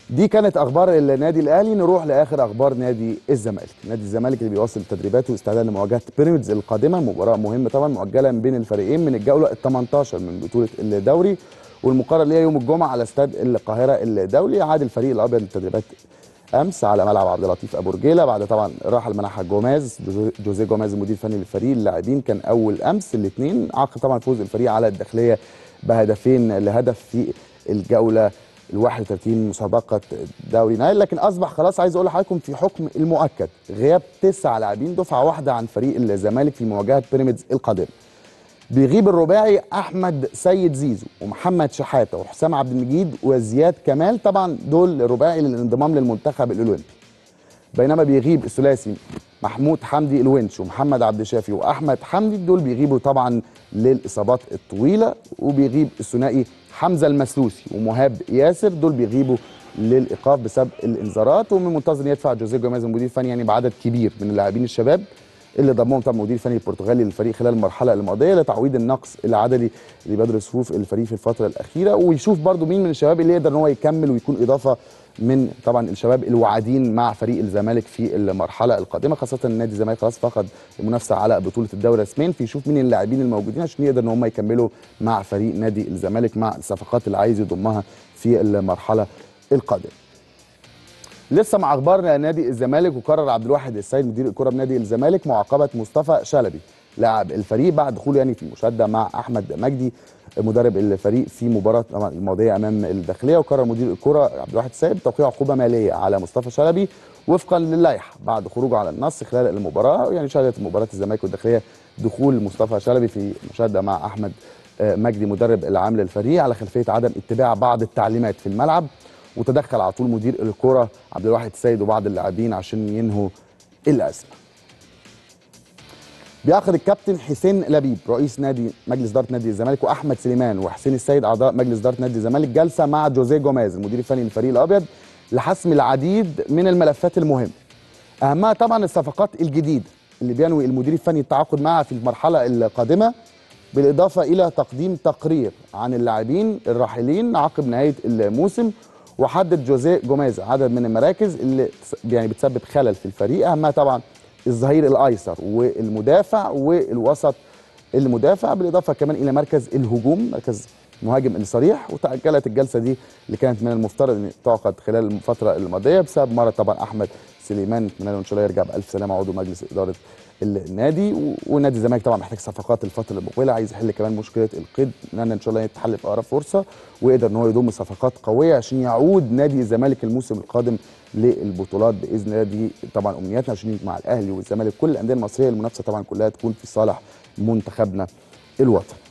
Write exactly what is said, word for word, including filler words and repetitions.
دي كانت اخبار النادي الاهلي. نروح لاخر اخبار نادي الزمالك. نادي الزمالك اللي بيواصل تدريباته استعدادا لمواجهه بيراميدز القادمه، مباراه مهمه طبعا مؤجله بين الفريقين من الجوله ال تمنتاشر من بطوله الدوري، والمقرر ليها يوم الجمعه على استاد القاهره الدولي. عاد الفريق الابيض للتدريبات امس على ملعب عبد اللطيف ابو رجيله بعد طبعا راحه المنحه جوميز جوزيه جوميز المدير الفني للفريق. اللاعبين كان اول امس الاثنين عقب طبعا فوز الفريق على الداخليه بهدفين لهدف في الجوله ال واحد وتلاتين مسابقه دوري نايل. لكن اصبح خلاص عايز اقول لحضراتكم في حكم المؤكد غياب تسع لاعبين دفعه واحده عن فريق الزمالك في مواجهه بيراميدز القادمه. بيغيب الرباعي احمد سيد زيزو ومحمد شحاته وحسام عبد المجيد وزياد كمال، طبعا دول الرباعي للانضمام للمنتخب الاولمبي. بينما بيغيب الثلاثي محمود حمدي الونش ومحمد عبد الشافي واحمد حمدي، دول بيغيبوا طبعا للاصابات الطويله. وبيغيب الثنائي حمزه المسلوسي ومهاب ياسر، دول بيغيبوا للايقاف بسبب الانذارات. ومن المنتظر يدفع جوزيه جوميز المدير الفني يعني بعدد كبير من اللاعبين الشباب اللي ضمهم طبعا المدير الفني البرتغالي للفريق خلال المرحله الماضيه لتعويض النقص العددي اللي بيدر صفوف الفريق في الفتره الاخيره، ويشوف برده مين من الشباب اللي يقدر ان هو يكمل ويكون اضافه من طبعا الشباب الواعدين مع فريق الزمالك في المرحله القادمه، خاصه ان نادي الزمالك خلاص فقد المنافسه على بطوله الدوري رسميا، فيشوف مين اللاعبين الموجودين عشان يقدر ان هم يكملوا مع فريق نادي الزمالك مع الصفقات اللي عايز يضمها في المرحله القادمه. لسه مع اخبار نادي الزمالك، وقرر عبد الواحد السيد مدير الكره بنادي الزمالك معاقبه مصطفى شلبي لاعب الفريق بعد دخوله يعني في مشاده مع احمد مجدي مدرب الفريق في مباراه الماضيه امام الداخليه. وقرر مدير الكره عبد الواحد السيد توقيع عقوبه ماليه على مصطفى شلبي وفقا للائحه بعد خروجه على النص خلال المباراه. يعني شهدت مباراه الزمالك والداخليه دخول مصطفى شلبي في مشاده مع احمد مجدي مدرب العام للفريق على خلفيه عدم اتباع بعض التعليمات في الملعب، وتدخل على طول مدير الكره عبد الواحد السيد وبعض اللاعبين عشان ينهوا الازمه. بياخد الكابتن حسين لبيب رئيس نادي مجلس اداره نادي الزمالك واحمد سليمان وحسين السيد اعضاء مجلس اداره نادي الزمالك جلسه مع جوزيه جوميز المدير الفني للفريق الابيض لحسم العديد من الملفات المهمه، اهمها طبعا الصفقات الجديده اللي بينوي المدير الفني التعاقد معها في المرحله القادمه، بالاضافه الى تقديم تقرير عن اللاعبين الراحلين عقب نهايه الموسم. وحدد جوزيه جوميز عدد من المراكز اللي يعني بتسبب خلل في الفريق، اهمها طبعا الظهير الايسر والمدافع والوسط المدافع، بالاضافه كمان الى مركز الهجوم مركز مهاجم الصريح. وتاجلت الجلسه دي اللي كانت من المفترض ان تعقد خلال الفتره الماضيه بسبب مرض طبعا احمد سليمان، نتمنى له ان شاء الله يرجع بالف سلامه عضو مجلس اداره النادي. ونادي الزمالك طبعا محتاج صفقات الفتره المقبله، عايز يحل كمان مشكله القيد، نتمنى ان شاء الله يتحل في اقرب فرصه ويقدر ان هو يضم صفقات قويه عشان يعود نادي الزمالك الموسم القادم للبطولات باذن الله. دي طبعا امنياتنا عشان مع الاهلي والزمالك كل الانديه المصريه المنافسه طبعا كلها تكون في صالح منتخبنا الوطني.